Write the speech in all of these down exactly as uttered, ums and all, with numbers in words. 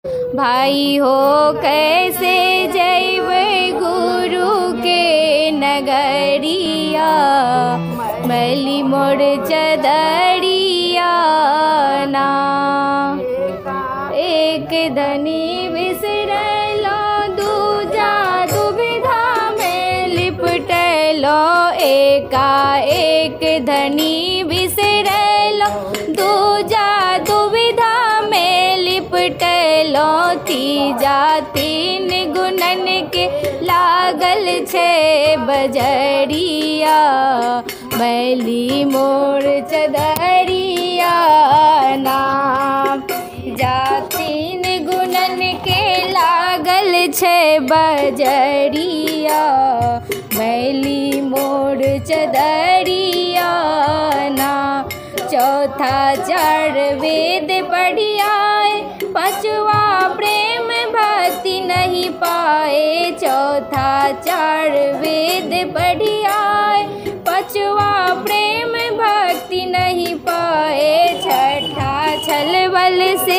भाई हो कैसे जैबै गुरु के नगरिया, मैली मोर चदरिया ना। एक धनी बिसरलो दूजा दुविधा में लिपटलो, एका एक धनी बिसरलो दूजा दुविधा में लिपटलो, तीजा तीन गुणन के लागल छे बजरिया, मैली मोर चदरिया ना। जा तीन गुणन के लागल छे बजरिया, मैली मोर चदरिया ना। चौथा चार वेद पढ़ियाए, पांचवा प्रेम भक्ति नहीं पाए। चौथा चार वेद पढ़ियाए, पांचवा प्रेम भक्ति नहीं पाए। छठा छलबल से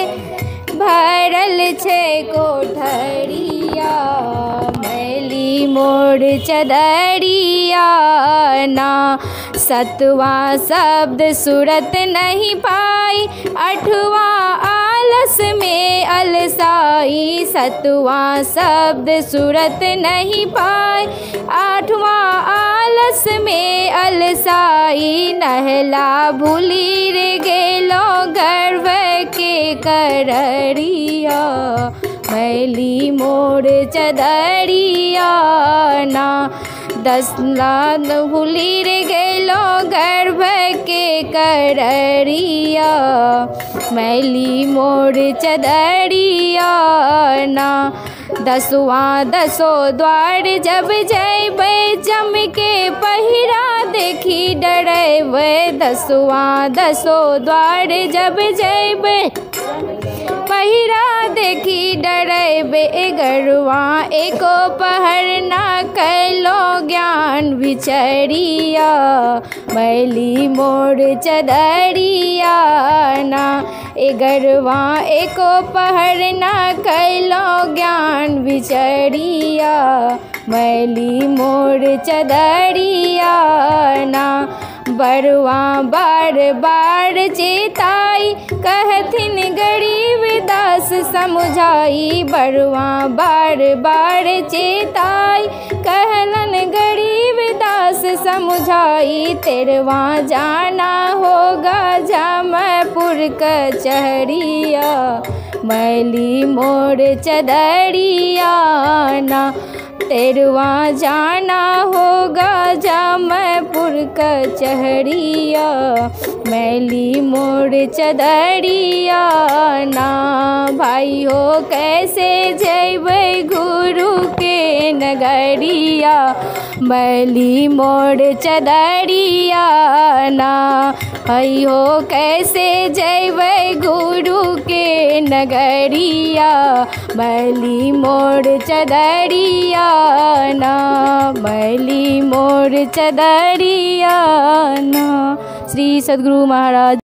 भरल छे कोठरिया, मैली मोर चदरिया ना। सतवां शब्द सूरत नहीं पाई, आठवां आलस में अलसाई। सतवां शब्द सूरत नहीं पाई, आठवां आलस में अलसाई। नहला भूली रे गेलो गर्भ के कररिया, मैली मोर चदरिया ना। दसला भूली रे गेलो गर्भ के कररिया, मैली मोर चदरिया ना। दसवां दसो द्वार जब जैबै, जम के पहिरा देखी डरैबै। दसवां दसो द्वार जब जैबै, पहिरा देखी डरैबै। एगरवां एको पहर ना कैलो ज्ञान विचरिया, मैली मोर चदरिया ना। एगरवां एको पहर ना कैलो ज्ञान विचरिया, मैली मोर चदरिया ना। बरवां बार बार चेताई, कहथिन गरीब दास समुझाई। बरवां बार बार चेताई, कहलन गरीब दास समुझाई। तेरवां जाना होगा जमपुर कचहरिया, मैली मोर चदरिया ना। तेरवां जाना होगा जमपुर कचहरिया, मैली मोर चदरिया ना। भाई हो कैसे जैबै गुरु के नगरिया, मैली मोर चदरिया ना। भाई हो कैसे जैबै गुरु के नगरिया, मैली मोर चदरिया ना, मैली मोर चदरिया ना। श्री सद्गुरु महाराज।